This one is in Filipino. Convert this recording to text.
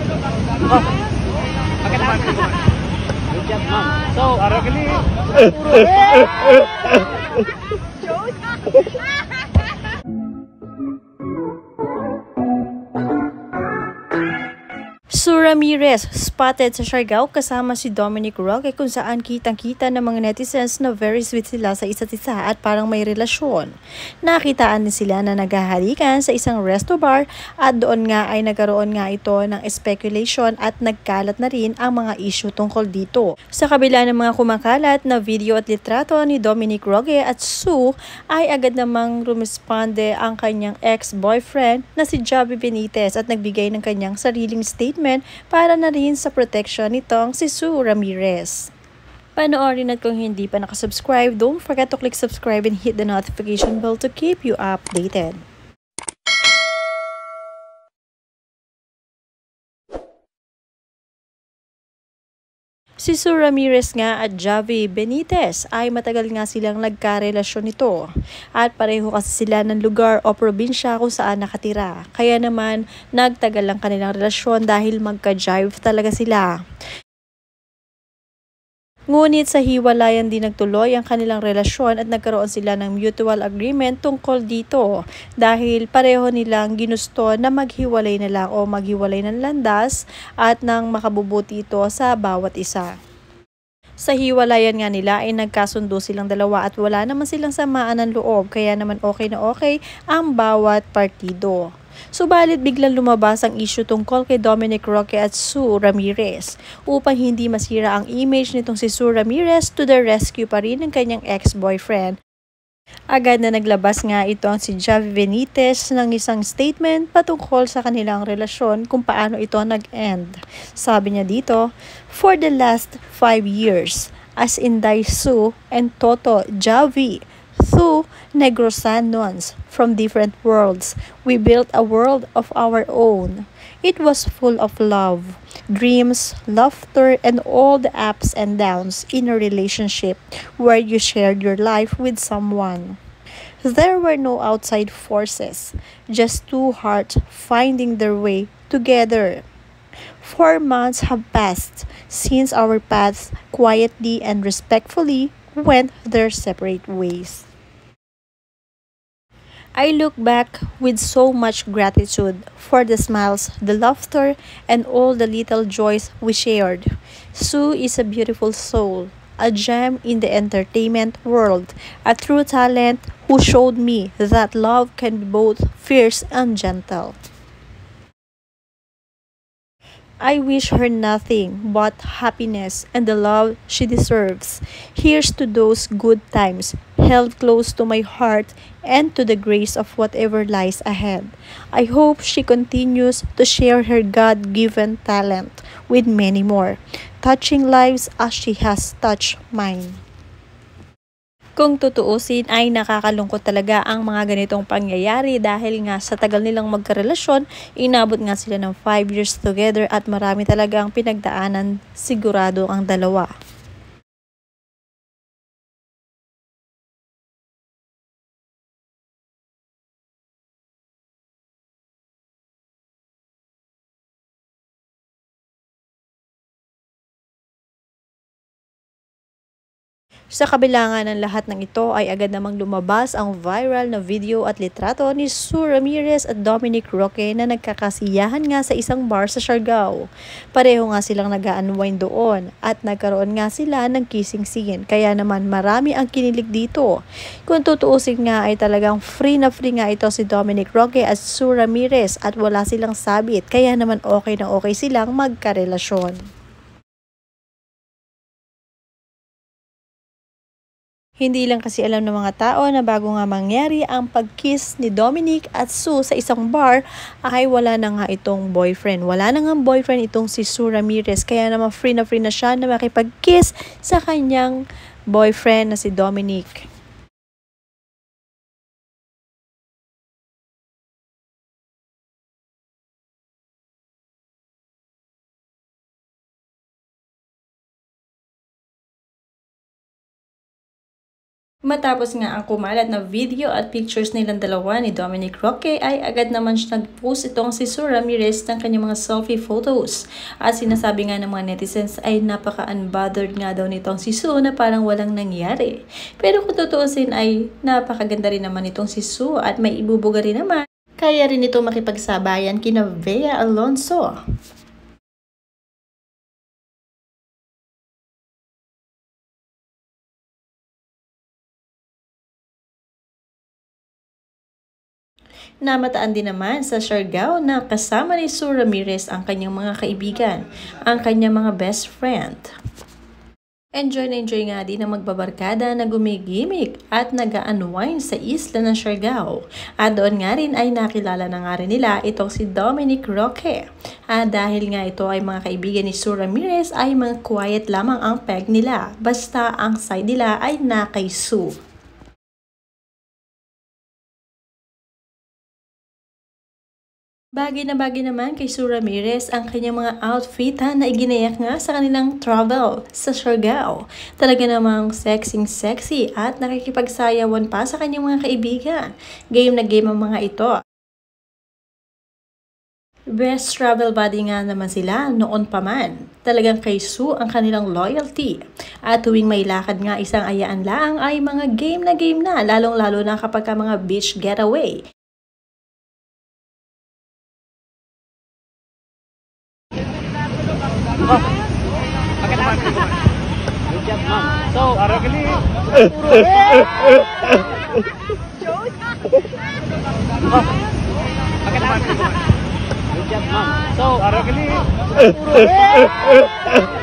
Oh, good job, ma'am. So, Sue Ramirez spotted sa Siargao kasama si Dominic Roque kung saan kitang-kita ng mga netizens na very sweet sila sa isa't isa at parang may relasyon. Nakitaan din sila na naghahalikan sa isang resto bar at doon nga ay nagkaroon nga ito ng speculation at nagkalat na rin ang mga issue tungkol dito. Sa kabila ng mga kumakalat na video at litrato ni Dominic Roque at Sue ay agad namang rumisponde ang kanyang ex-boyfriend na si Javi Benitez at nagbigay ng kanyang sariling statement para na rin sa protection nitong si Sue Ramirez. Panoorin at kung hindi pa nakasubscribe, don't forget to click subscribe and hit the notification bell to keep you updated. Si Sue Ramirez nga at Javi Benitez ay matagal nga silang nagkarelasyon nito at pareho kasi sila ng lugar o probinsya kung saan nakatira. Kaya naman nagtagal lang kanilang relasyon dahil magka-jive talaga sila. Ngunit sa hiwalayan din nagtuloy ang kanilang relasyon at nagkaroon sila ng mutual agreement tungkol dito dahil pareho nilang ginusto na maghiwalay na lang o maghiwalay ng landas at nang makabubuti ito sa bawat isa. Sa hiwalayan nga nila ay nagkasundo silang dalawa at wala naman silang samaan ng loob kaya naman okay na okay ang bawat partido. Subalit biglang lumabas ang issue tungkol kay Dominic Roque at Sue Ramirez. Upang hindi masira ang image nitong si Sue Ramirez, to the rescue pa rin ng kanyang ex-boyfriend. Agad na naglabas nga ito ang si Javi Benitez ng isang statement patungkol sa kanilang relasyon kung paano ito nag-end. Sabi niya dito, "For the last 5 years, as in Sue and Toto Javi, two Negrosanons from different worlds, we built a world of our own. It was full of love, dreams, laughter, and all the ups and downs in a relationship where you shared your life with someone. There were no outside forces, just two hearts finding their way together. 4 months have passed since our paths quietly and respectfully went their separate ways. I look back with so much gratitude for the smiles, the laughter, and all the little joys we shared. Sue is a beautiful soul, a gem in the entertainment world, a true talent who showed me that love can be both fierce and gentle. I wish her nothing but happiness and the love she deserves. Here's to those good times, held close to my heart and to the grace of whatever lies ahead. I hope she continues to share her God-given talent with many more, touching lives as she has touched mine." Kung tutuusin ay nakakalungkot talaga ang mga ganitong pangyayari dahil nga sa tagal nilang magkarelasyon, inabot nga sila ng 5 years together at marami talagang pinagdaanan sigurado ang dalawa. Sa kabila nga ng lahat ng ito ay agad namang lumabas ang viral na video at litrato ni Sue Ramirez at Dominic Roque na nagkakasiyahan nga sa isang bar sa Siargao. Pareho nga silang nag-unwind doon at nagkaroon nga sila ng kissing scene kaya naman marami ang kinilig dito. Kung tutuusin nga ay talagang free na free nga ito si Dominic Roque at Sue Ramirez at wala silang sabit kaya naman okay na okay silang magkarelasyon. Hindi lang kasi alam ng mga tao na bago nga mangyari ang pag-kiss ni Dominic at Sue sa isang bar ay wala na nga itong boyfriend. Wala na nga boyfriend itong si Sue Ramirez kaya naman free na siya na makipag-kiss sa kanyang boyfriend na si Dominic. Matapos nga ang kumalat na video at pictures nilang dalawa ni Dominic Roque ay agad naman siya nag-post itong si Sue Ramirez ng kanyang mga selfie photos. At sinasabi nga ng mga netizens ay napaka-unbothered nga daw nitong si Sue na parang walang nangyari. Pero kung tutuusin ay napakaganda rin naman itong si Sue at may ibubuga rin naman. Kaya rin ito makipagsabayan kina Bea Alonzo. Namataan din naman sa Siargao na kasama ni Sue Ramirez ang kanyang mga kaibigan, ang kanyang mga best friend. Enjoy na enjoy nga din ang magbabarkada na gumigimik at nag-unwind sa isla ng Siargao. At doon nga rin ay nakilala na nga rin nila itong si Dominic Roque. At dahil nga ito ay mga kaibigan ni Sue Ramirez ay mga quiet lamang ang peg nila. Basta ang side nila ay na kay Sue. Bagay na bagay naman kay Sue Ramirez ang kanyang mga outfit na iginayak nga sa kanilang travel sa Siargao. Talaga namang sexy at nakikipagsayawan pa sa kanyang mga kaibigan. Game na game ang mga ito. Best travel buddy nga naman sila noon pa man. Talagang kay Sue ang kanilang loyalty. At tuwing may lakad nga isang ayaan lang ay mga game na lalong-lalo na kapag ka mga beach getaway. So, Aragli. So, Aragli.